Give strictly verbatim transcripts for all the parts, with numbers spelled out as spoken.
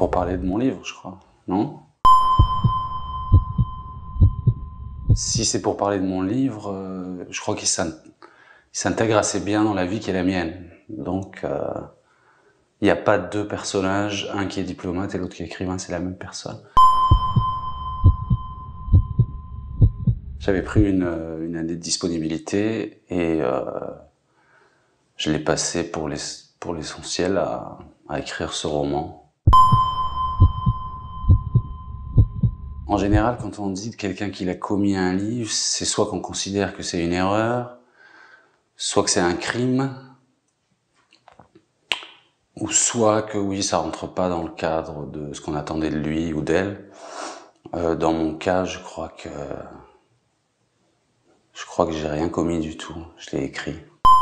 pour parler de mon livre, je crois, non? Si c'est pour parler de mon livre, euh, je crois qu'il s'intègre assez bien dans la vie qui est la mienne. Donc, il euh, n'y a pas deux personnages, un qui est diplomate et l'autre qui est écrivain, c'est la même personne. J'avais pris une, une année de disponibilité et euh, je l'ai passé pour l'essentiel pour l'essentiel à, à écrire ce roman. En général, quand on dit de quelqu'un qu'il a commis un livre, c'est soit qu'on considère que c'est une erreur, soit que c'est un crime, ou soit que oui, ça rentre pas dans le cadre de ce qu'on attendait de lui ou d'elle. Euh, dans mon cas, je crois que je crois que j'ai rien commis du tout. Je l'ai écrit.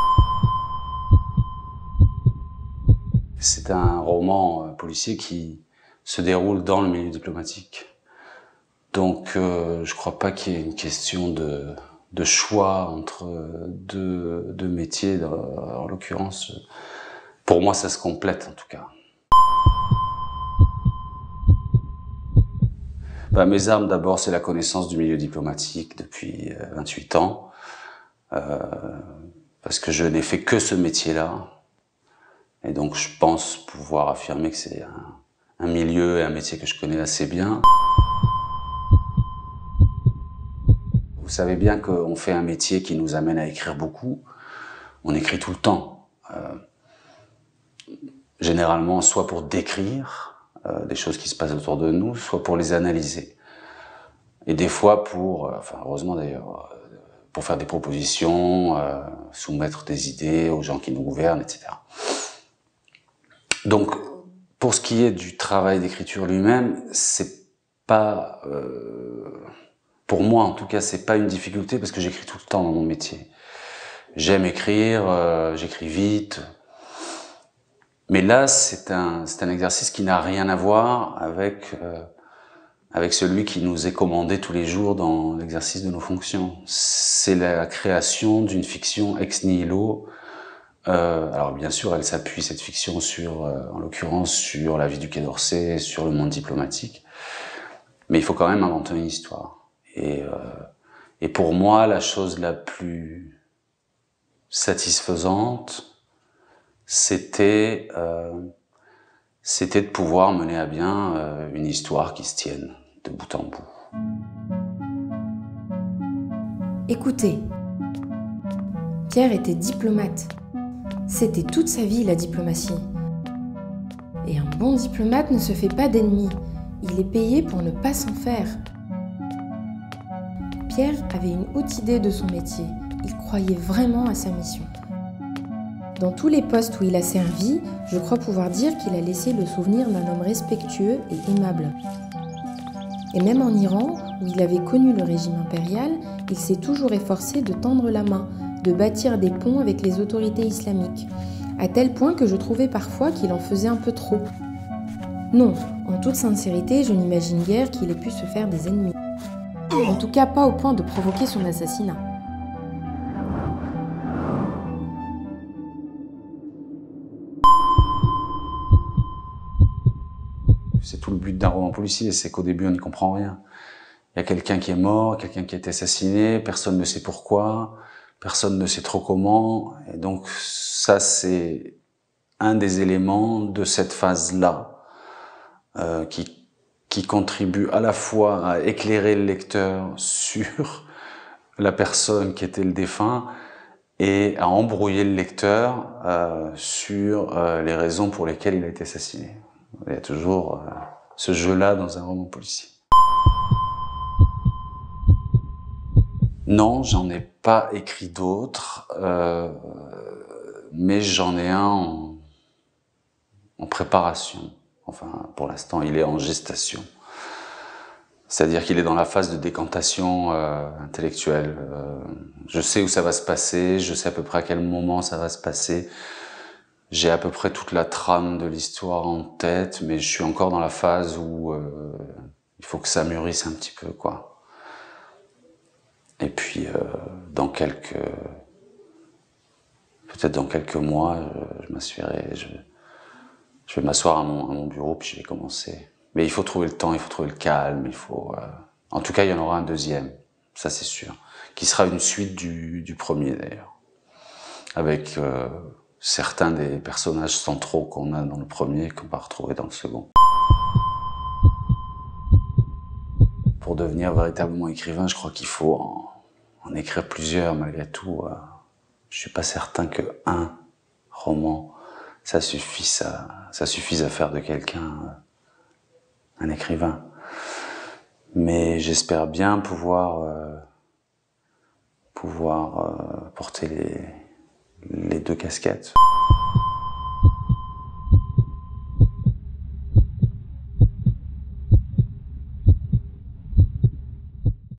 C'est un roman policier qui se déroule dans le milieu diplomatique. Donc, euh, je crois pas qu'il y ait une question de, de choix entre deux, deux métiers. En l'occurrence, pour moi, ça se complète en tout cas. Ben, mes armes, d'abord, c'est la connaissance du milieu diplomatique depuis vingt-huit ans. Euh, parce que je n'ai fait que ce métier-là. Et donc, je pense pouvoir affirmer que c'est un, un milieu et un métier que je connais assez bien. Vous savez bien qu'on fait un métier qui nous amène à écrire beaucoup. On écrit tout le temps. Euh, généralement, soit pour décrire euh, des choses qui se passent autour de nous, soit pour les analyser. Et des fois pour, euh, enfin heureusement d'ailleurs, euh, pour faire des propositions, euh, soumettre des idées aux gens qui nous gouvernent, et cetera. Donc, pour ce qui est du travail d'écriture lui-même, c'est pas, euh, pour moi en tout cas, c'est pas une difficulté parce que j'écris tout le temps dans mon métier. J'aime écrire, euh, j'écris vite. Mais là, c'est un, c'est un exercice qui n'a rien à voir avec, euh, avec celui qui nous est commandé tous les jours dans l'exercice de nos fonctions. C'est la création d'une fiction ex nihilo. Euh, alors bien sûr, elle s'appuie, cette fiction, sur, euh, en l'occurrence, sur la vie du Quai d'Orsay, sur le monde diplomatique. Mais il faut quand même inventer une histoire. Et, euh, et pour moi, la chose la plus satisfaisante, c'était euh, c'était de pouvoir mener à bien euh, une histoire qui se tienne de bout en bout. Écoutez, Pierre était diplomate. C'était toute sa vie la diplomatie. Et un bon diplomate ne se fait pas d'ennemis. Il est payé pour ne pas s'en faire. Pierre avait une haute idée de son métier. Il croyait vraiment à sa mission. Dans tous les postes où il a servi, je crois pouvoir dire qu'il a laissé le souvenir d'un homme respectueux et aimable. Et même en Iran, où il avait connu le régime impérial, il s'est toujours efforcé de tendre la main, de bâtir des ponts avec les autorités islamiques, à tel point que je trouvais parfois qu'il en faisait un peu trop. Non, en toute sincérité, je n'imagine guère qu'il ait pu se faire des ennemis. En tout cas, pas au point de provoquer son assassinat. C'est tout le but d'un roman policier, c'est qu'au début on n'y comprend rien. Il y a quelqu'un qui est mort, quelqu'un qui est assassiné, personne ne sait pourquoi, personne ne sait trop comment, et donc ça c'est un des éléments de cette phase-là, euh, qui, qui contribue à la fois à éclairer le lecteur sur la personne qui était le défunt, et à embrouiller le lecteur euh, sur euh, les raisons pour lesquelles il a été assassiné. Il y a toujours euh, ce jeu-là dans un roman policier. Non, j'en ai pas écrit d'autres, euh, mais j'en ai un en, en préparation. Enfin, pour l'instant, il est en gestation. C'est-à-dire qu'il est dans la phase de décantation euh, intellectuelle. Euh, je sais où ça va se passer, je sais à peu près à quel moment ça va se passer. J'ai à peu près toute la trame de l'histoire en tête, mais je suis encore dans la phase où euh, il faut que ça mûrisse un petit peu, quoi. Et puis, euh, dans quelques... peut-être dans quelques mois, je, je m'assurerai, je, Je vais m'asseoir à mon, à mon bureau, puis je vais commencer. Mais il faut trouver le temps, il faut trouver le calme, il faut... Euh... En tout cas, il y en aura un deuxième, ça c'est sûr, qui sera une suite du, du premier d'ailleurs, avec euh, certains des personnages centraux qu'on a dans le premier, qu'on va retrouver dans le second. Pour devenir véritablement écrivain, je crois qu'il faut en, en écrire plusieurs malgré tout. Euh, je suis pas certain que un roman, ça suffise à, ça suffise à faire de quelqu'un euh, un écrivain. Mais j'espère bien pouvoir, euh, pouvoir euh, porter les, les deux casquettes.